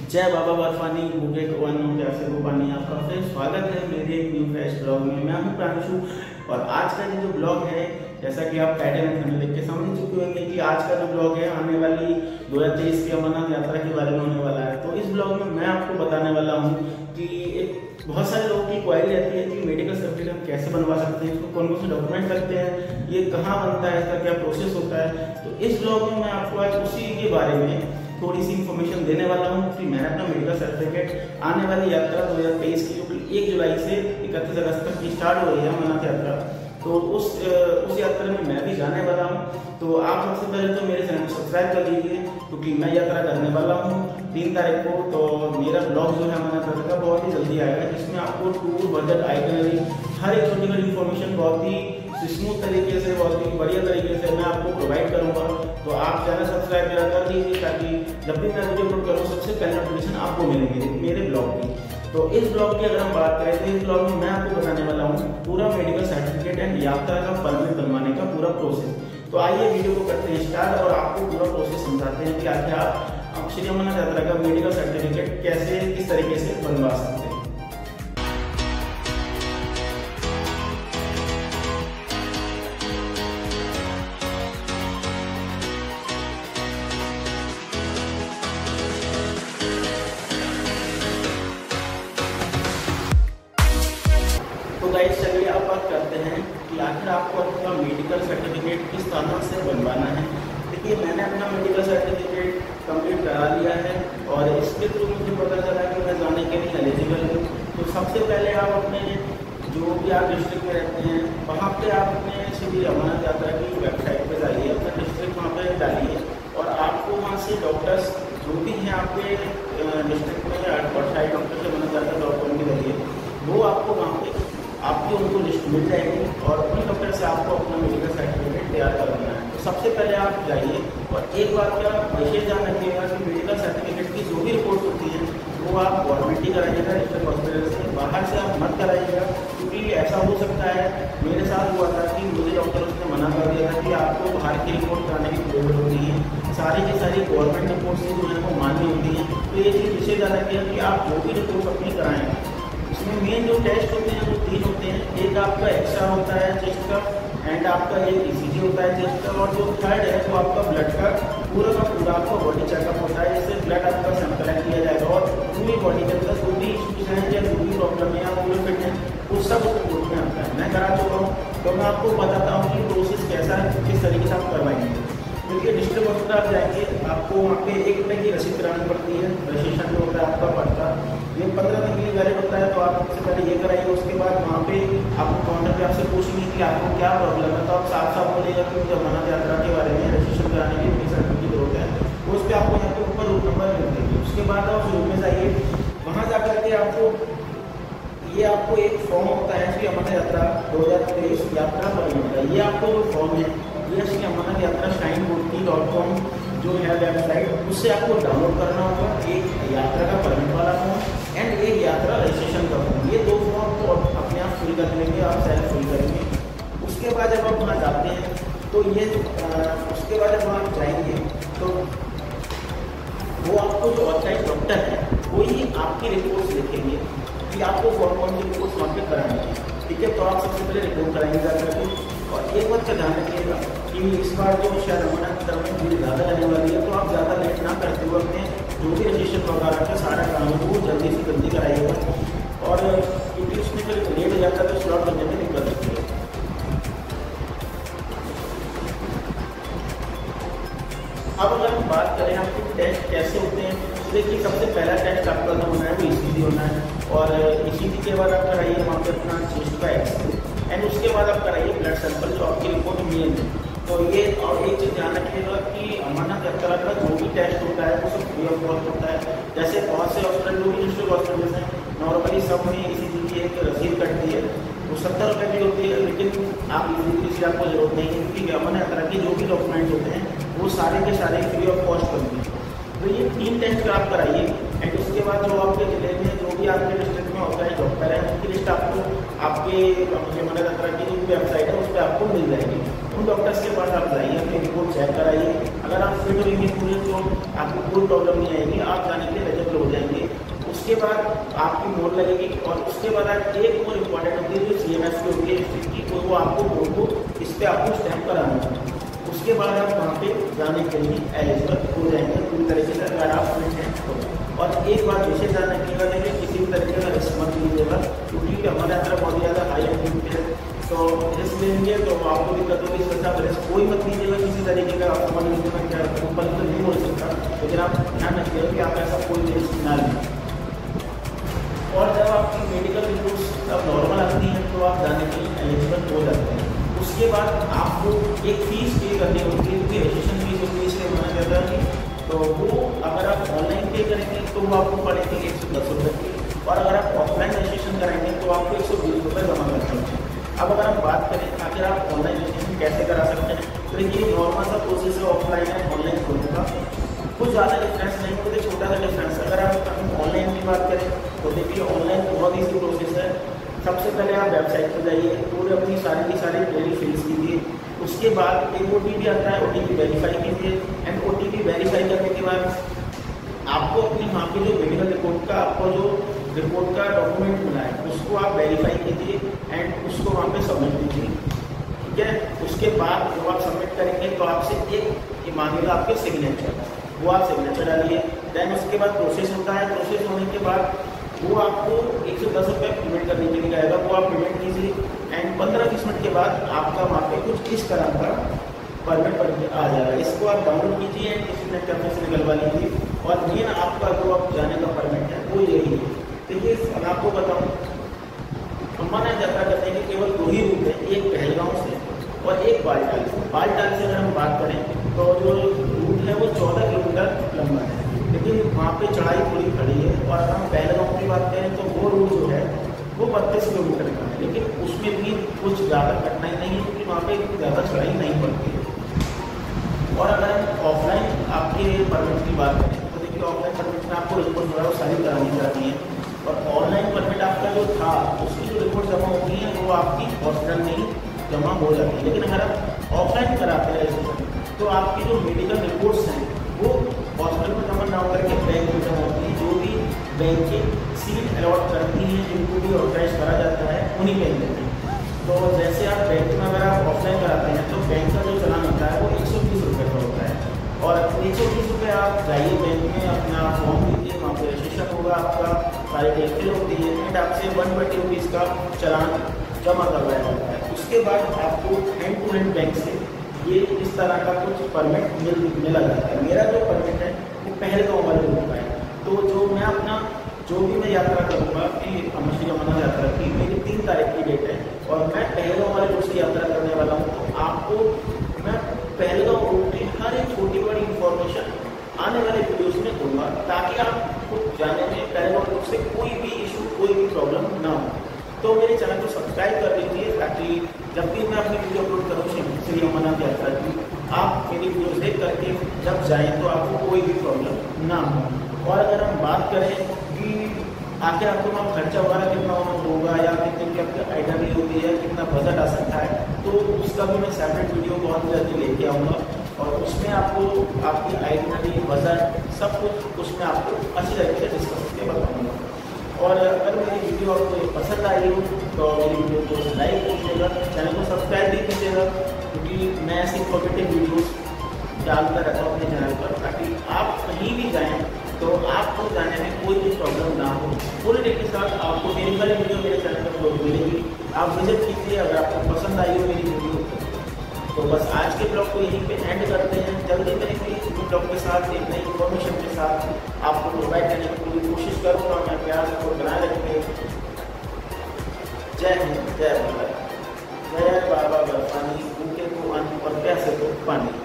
जय बाबा बर्फानी भूखे कवानी प्यासे को पानी। आपका फिर स्वागत है मेरे एक न्यू फ्रेश ब्लॉग में। मैं हूं प्रांशु और आज का जो ब्लॉग है, जैसा कि आप टाइटल में थंबनेल देख के समझ चुके होंगे कि आज का जो ब्लॉग है आने वाली 2023 की अमरनाथ यात्रा के बारे में होने वाला है। तो इस ब्लॉग में मैं आपको बताने वाला हूँ कि बहुत सारे लोगों की क्वारी रहती है कि मेडिकल सर्टिफिकेट हम कैसे बनवा सकते हैं, इसको कौन कौन से डॉक्यूमेंट लगते हैं, ये कहाँ बनता है, इसका क्या प्रोसेस होता है। तो इस ब्लॉग में मैं आपको आज उसी के बारे में थोड़ी सी इन्फॉर्मेशन देने वाला हूँ कि मैंने अपना मेडिकल सर्टिफिकेट आने वाली यात्रा 2023 की, जो कि 1 जुलाई से 31 अगस्त तक की स्टार्ट हो रही है अमरनाथ यात्रा, तो उस यात्रा में मैं भी जाने वाला हूँ। तो आप सबसे पहले तो मेरे चैनल को सब्सक्राइब कर लीजिए क्योंकि मैं यात्रा करने वाला हूँ 3 तारीख को। तो मेरा ब्लॉग जो है अमरनाथ यात्रा का बहुत ही जल्दी आएगा, जिसमें आपको टूर, बजट, आइटनरी, हर एक छोटी छोटी इन्फॉर्मेशन बहुत ही स्मूथ तरीके से, बहुत ही बढ़िया तरीके से मैं आपको प्रोवाइड करूँगा। तो आप चैनल सब्सक्राइब मेरा कर लीजिए ताकि जब भी मैं वीडियो अपलोड करूँ सबसे पहले नोटिफिकेशन आपको मिलेगी मेरे ब्लॉग की। तो इस ब्लॉग की अगर हम बात करें तो इस ब्लॉग में मैं आपको बताने वाला हूँ पूरा मेडिकल सर्टिफिकेट एंड यात्रा का परमिट बनवाने का पूरा प्रोसेस। तो आइए वीडियो को करते हैं स्टार्ट और आपको पूरा प्रोसेस समझाते हैं कि आखिर आप श्री अमरनाथ यात्रा का मेडिकल सर्टिफिकेट कैसे, किस तरीके से बनवा सकते हैं। तो गाइस चलिए अब बात करते हैं कि आखिर आपको अपना मेडिकल सर्टिफिकेट किस तरह से बनवाना है। देखिए, मैंने अपना मेडिकल सर्टिफिकेट कंप्लीट करा लिया है और इसके थ्रू मुझे पता चला कि मैं जाने के लिए एलिजिबल हूँ। तो सबसे पहले आप अपने जो भी आप डिस्ट्रिक्ट में रहते हैं वहाँ पे आप अपने श्री अमरनाथ यात्रा की वेबसाइट पर जाइए, अपना डिस्ट्रिक्ट वहाँ पर डालिए और आपको वहाँ से डॉक्टर्स जो भी हैं आपके डिस्ट्रिक्ट में या साइड डॉक्टर से अमरनाथ यात्रा डॉक्टर के जरिए वो आपको वहाँ पे आपकी उनको लिस्ट मिल जाएगी और उन डॉक्टर से आपको अपना मेडिकल सर्टिफिकेट तैयार करना है। तो सबसे पहले आप जाइए और एक बात क्या विशेष ध्यान रखिएगा कि मेडिकल सर्टिफिकेट की जो भी रिपोर्ट होती है वो आप गवर्नमेंट ही कराइएगा, डिस्ट्रिक्ट हॉस्पिटल से, बाहर से आप मत कराइएगा। क्योंकि ऐसा हो सकता है, मेरे साथ हुआ था कि मुझे डॉक्टर उसने मना कर दिया था कि आपको बाहर की रिपोर्ट कराने की जरूरत होती है, सारी की सारी गवर्नमेंट रिपोर्ट से जो है वो मान्य होती है। तो ये चीज़ विशेष ध्यान रखिएगा कि आप जो भी रिपोर्ट अपनी कराएँ इसमें मेन जो टेस्ट होते हैं वो 3 होते हैं। एक आपका एक्सरा होता है चेस्ट का एंड आपका एक ईसीजी होता है चेस्ट का, और जो थर्ड है वो आपका ब्लड का पूरा आपका बॉडी चेकअप होता है, जिससे ब्लड आपका सैंपल किया जाएगा और पूरी बॉडी के अंदर जो भी इश्यूज हैं या जो भी प्रॉब्लम है या पूरे फिट है वो सब उस रिपोर्ट में आता है। मैं करा चुका हूँ तो मैं आपको बताता हूँ कि प्रोसेस कैसा है, किस तरीके से आप करवाएंगे। क्योंकि डिस्ट्रिक्ट हॉस्पिटल आप जाएंगे आपको वहाँ पे 1 रुपये की रसीद करानी पड़ती है, रजिस्ट्रेशन जो होता है आपका पड़ता ये 15 दिन के लिए वैलिड होता है। तो आप सबसे पहले ये कराइए, उसके बाद वहाँ पे आपको काउंटर पे आपसे पूछेंगे कि आपको क्या प्रॉब्लम है, तो आप साफ साफ बोलिएगा कि मुझे अमरनाथ यात्रा के बारे में रजिस्ट्रेशन कराने के लिए सर्टिफिकेट की जरूरत है। तो उस पर आपको यहाँ पे ऊपर रूट नंबर मिल देंगे। उसके बाद आप रूम में जाइए, वहाँ जा करके आपको एक फॉर्म होता है श्री अमरनाथ यात्रा 2023 यात्रा परमिट का। ये आपको जो फॉर्म है ये श्री अमरनाथ यात्रा shrinebootki.com जो है वेबसाइट, उससे आपको डाउनलोड करना होगा। एक यात्रा का परमिट वाला फॉर्म एंड एक यात्रा रजिस्ट्रेशन का फॉर्म, ये 2 फॉर्म को अपने आप फिल कर लेंगे, आप सेल्फ फिल करेंगे। उसके बाद जब आप वहाँ जाते हैं तो उसके बाद जब वहाँ जाएंगे तो वो आपको जो ऑथराइज डॉक्टर है वो ही आपकी रिपोर्ट्स लिखेंगे कि आपको कौन सी रिपोर्ट्स वहाँ पे करानी है। ठीक है, तो आप सबसे पहले रिपोर्ट कराएंगे जा करके। और एक बात का ध्यान रखिएगा कि इस बार जो शायद अमरनाथ यात्रा में भीड़ ज़्यादा रहने वाली है, तो आप ज़्यादा लेट ना करते हुए अपने जो भी रजिस्ट्रेशन वगैरह का सारा काम है वो जल्दी से जल्दी कराइएगा। और क्योंकि उसमें फिर लेट हो जाता है तो स्लॉट बनने में दिक्कत होती है। अब अगर हम बात करें आपके टेस्ट कैसे होते हैं, तो देखिए सबसे पहला टेस्ट आपका जो होना है वो ईसीजी होना है और ईसीजी के बाद आप कराइए वहाँ पे अपना चेस्ट का एक्सरे एंड उसके बाद आप कराइए ब्लड सैंपल जो आपकी रिपोर्ट मेन है। तो ये और एक चीज़ ध्यान रखिएगा कि अमरनाथ यात्रा का जो भी टेस्ट होता है वो सब फ्री ऑफ कॉस्ट होता है। जैसे बहुत से हॉस्पिटल जो भी डिस्ट्रिक्ट हॉस्पिटल हैं नॉर्मली सब में ईसीजी की एक रसीद कटती है, वो 70 रुपये की होती है, लेकिन आप ईसीजी की आपको जरूरत नहीं है क्योंकि अमरनाथ यात्रा के जो भी डॉक्यूमेंट्स होते हैं वो सारे के सारे फ्री ऑफ कॉस्ट बनते हैं। तो ये 3 टेस्ट आप कराइए एंड उसके बाद जो आपके जिले में जो भी आपके डिस्ट्रिक्ट में होता है डॉक्टर है उनकी लिस्ट आपको आपके अमरनाथ यात्रा की जो वेबसाइट है उस पर आपको मिल जाएगी। उन डॉक्टर्स के पास आप जाइए, अपनी रिपोर्ट चेक कराइए। अगर आप फिट होंगे पूरे तो आपको कोई प्रॉब्लम नहीं आएगी, आप जाने के लिए एलिजिबल हो जाएंगे। उसके बाद आपकी मोड लगेगी और उसके बाद एक और इम्पॉर्टेंट होती है जो CMS की होती है, वो आपको मोड को इस पर आपको स्टैम्प कराना है। उसके बाद आप वहाँ पे जाने के लिए एलिजिबल हो जाएंगे पूरी तरीके से, अगर आप स्टैम्प हो। और एक बात विशेष ध्यान रखिएगा कि किसी भी तरीके का रिस्क मत लीजिएगा, क्योंकि हमारे अंदर बहुत ज़्यादा हाई एक्टिविटी है, तो रिस्क लेंगे तो आपको दिक्कत होगी। इस वजह से रिस्क कोई मत लीजिएगा किसी तरीके का। आप समझ लीजिए मैं क्या ऊपर तो नहीं बोल सकता, लेकिन आप ध्यान रखिएगा कि आप ऐसा कोई रिस्क ना लें। और जब आपकी मेडिकल रिपोर्ट्स अब नॉर्मल आती हैं तो आप जाने के लिए एलिजिबल हो जाते हैं। उसके बाद आपको एक फ़ीस पे करनी होती है, क्योंकि रजिस्ट्रेशन फीस होती है, इसलिए माना जाता है कि तो वो अगर आप ऑनलाइन पे करेंगे तो वो आपको पड़ेगी 110 रुपये की, और अगर आप ऑफलाइन रजिस्ट्रेशन कराएंगे तो आपको 120 रुपये जमा करना होगा। अब अगर हम बात करें आखिर आप ऑनलाइन रजिस्ट्रेशन कैसे करा सकते हैं, तो ये नॉर्मल सा प्रोसेस है, ऑफलाइन है ऑनलाइन होने का कुछ ज़्यादा डिफरेंस नहीं होता, छोटा सा डिफरेंस। अगर आप ऑनलाइन की बात करें तो देखिए ऑनलाइन बहुत ईजी प्रोसेस है। सबसे पहले आप वेबसाइट पर जाइए, पूरे अपनी सारी की सारी डिटेल फिल्स कीजिए। उसके बाद एक OTP आता है, OTP वेरीफाई कीजिए। एंड OTP वेरीफाई करने के बाद आपको अपनी वहाँ की जो मेडिकल रिपोर्ट का आपको जो रिपोर्ट का डॉक्यूमेंट मिला है उसको आप वेरीफाई कीजिए एंड उसको वहाँ पे सबमिट कीजिए, ठीक है। उसके बाद जब आप सबमिट करेंगे तो आपसे एक मांगेगा आपके सिग्नेचर, वो आप सिग्नेचर डालिए। देन उसके बाद प्रोसेस होता है, प्रोसेस होने के बाद वो आपको 110 रुपये पेमेंट करने के लिए आएगा, वो आप पेमेंट कीजिए। एंड 15-20 मिनट के बाद आपका वहाँ पे कुछ इस तरह का परमिट बन के आ जाएगा। इसको आप डाउनलोड कीजिए एंड किसी नेट कैफे से निकलवा लीजिए, और मेन आपका जो आप जाने का परमिट है वो यही है। देखिए मैं आपको बताऊँ, हमारे यात्रा करने के केवल 2 ही रूट है, एक पहलगांव से और एक बालटाल से। बालटाल से अगर हम बात करें तो जो रूट है वो 14 किलोमीटर लंबा है, लेकिन वहाँ पे चढ़ाई थोड़ी खड़ी है। और अगर हम पहलगांव की बात करें तो वो रूट जो है वो 32 किलोमीटर का है, लेकिन उसमें भी कुछ ज़्यादा कठिनाई नहीं है, क्योंकि वहाँ पे ज़्यादा चढ़ाई नहीं पड़ती है। और अगर हम ऑफलाइन आपके परमिट की बात करें तो देखिए ऑफलाइन परमिट में आपको रिपोर्ट जो है वो सारी करानी चाहती है, और ऑनलाइन परमिट आपका जो था उसकी जो रिपोर्ट जमा होती है वो आपकी हॉस्पिटल में ही जमा हो जाती है। लेकिन अगर आप ऑफलाइन कराते हैं तो आपकी जो मेडिकल रिपोर्ट्स हैं वो हॉस्पिटल में जमा ना होकर के बैंक में जमा होती है। जो भी बैंकें सीट अलॉट करती हैं, जिनको भी ऑर्गेनाइज करा जाता है, उन्हीं बैंक देते हैं। तो जैसे आप बैंक में अगर आप ऑफलाइन कराते हैं तो बैंक का जो चलान होता है वो 120 रुपये का होता है, और 120 रुपये आप जाइए बैंक में अपना फॉर्म दीजिए, वहाँ पर रजिस्ट्रेशन होगा आपका, सारी डिटेल होती है, एंड आपसे 120 रुपीज़ का चलान जमा करवाया जाता है। उसके बाद आपको हैंड टू हैंड बैंक से ये इस तरह का कुछ परमिट मिला जाता है। मेरा जो परमिट है वो पहलगांव वाले रूट का है। तो जो मैं अपना जो भी मैं यात्रा करूँगा कि श्री अमरनाथ यात्रा की मेरी 3 तारीख की डेट है, और मैं पहलगांव वाले रूट से यात्रा करने वाला हूँ। तो आपको मैं पहलगांव रूट की हर एक छोटी बड़ी इन्फॉर्मेशन आने वाले वीडियोस में दूंगा, ताकि आपको जाने में पहलगांव रूट से कोई भी इशू कोई भी प्रॉब्लम ना हो। तो मेरे चैनल को सब्सक्राइब कर लीजिए, ताकि जब भी मैं अपनी वीडियो अपलोड करूँ श्री अमरनाथ यात्रा की, आप मेरी वीडियोस देख करके जब जाएँ तो आपको कोई भी प्रॉब्लम ना हो। और अगर हम बात करें कि आगे आपको वहाँ खर्चा वगैरह कितना होगा या कितने की आपकी आइटनरी होगी या कितना बजट आ सकता है, तो उसका भी मैं सेपरेट वीडियो बहुत जल्दी लेके आऊँगा, और उसमें आपको आपकी आइटनरी बजट सब कुछ उसमें आपको अच्छी तरीके से डिस्कस करके बताऊँगा। और अगर मेरी वीडियो आपको पसंद आई हो तो मेरी वीडियो को लाइक कीजिएगा, चैनल को सब्सक्राइब भी कीजिएगा, क्योंकि मैं ऐसी पॉजिटिव वीडियोस डालता रहता हूँ अपने चैनल पर, ताकि आप कहीं भी जाएँ तो आपको जाने में कोई भी प्रॉब्लम ना हो। पूरे डे के साथ आपको मेरी सारी वीडियो मेरे चैनल पर अपलोड मिलेगी, आप विजिट कीजिए। अगर आपको पसंद आई हो मेरी वीडियो तो बस आज के ब्लॉग को यहीं पे एंड करते हैं। जल्दी मैं इस ब्लॉग के साथ एक नई इन्फॉर्मेशन के साथ आपको प्रोवाइड करने की पूरी कोशिश करूँगा। मैं प्यार को बनाए रखेंगे। जय हिंद, जय भारत, जय बाबा बर्फानी, भूखे को अन्न और प्यासे को पानी।